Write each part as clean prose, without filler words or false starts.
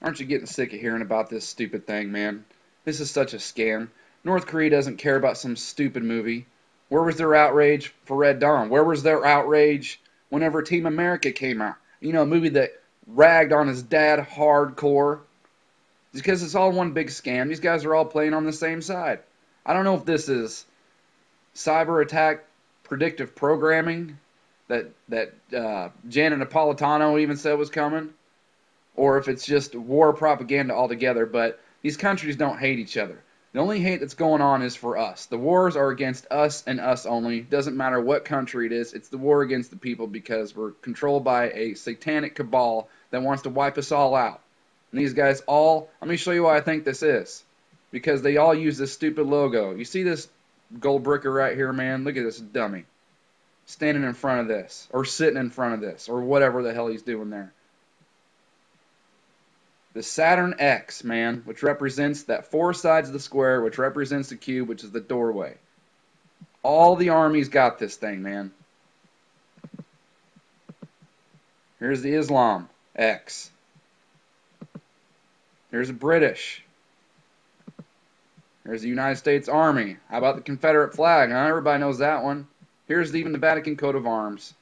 Aren't you getting sick of hearing about this stupid thing, man? This is such a scam. North Korea doesn't care about some stupid movie. Where was their outrage for Red Dawn? Where was their outrage whenever Team America came out? You know, a movie that ragged on his dad hardcore. Because it's all one big scam. These guys are all playing on the same side. I don't know if this is cyber attack predictive programming that Janet Napolitano even said was coming, or if it's just war propaganda altogether. But these countries don't hate each other. The only hate that's going on is for us. The wars are against us and us only. Doesn't matter what country it is. It's the war against the people because we're controlled by a satanic cabal that wants to wipe us all out. And these guys all, let me show you why I think this is. Because they all use this stupid logo. You see this gold bricker right here, man? Look at this dummy. Standing in front of this. Or sitting in front of this. Or whatever the hell he's doing there. The Saturn X, man, which represents that four sides of the square, which represents the cube, which is the doorway. All the armies got this thing, man. Here's the Islam X. Here's the British. Here's the United States Army. How about the Confederate flag, huh? Everybody knows that one. Here's even the Vatican coat of arms.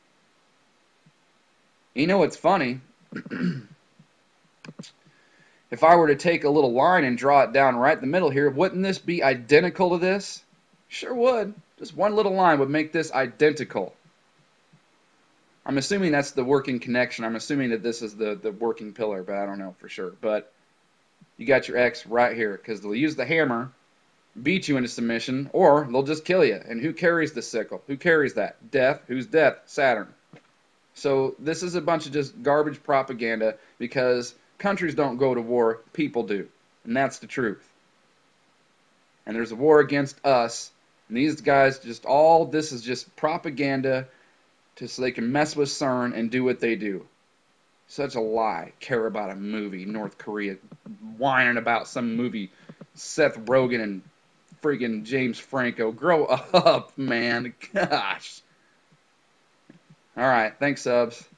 You know what's funny? If I were to take a little line and draw it down right in the middle here, wouldn't this be identical to this? Sure would. Just one little line would make this identical. I'm assuming that's the working connection. I'm assuming that this is the working pillar, but I don't know for sure. But you got your X right here, because they'll use the hammer, beat you into submission, or they'll just kill you. And who carries the sickle? Who carries that? Death. Who's death? Saturn. So this is a bunch of just garbage propaganda, because countries don't go to war, people do. And that's the truth. And there's a war against us, and these guys just all, this is just propaganda so they can mess with CERN and do what they do. Such a lie. Care about a movie. North Korea whining about some movie. Seth Rogen and friggin' James Franco. Grow up, man. Gosh. Alright, thanks, subs.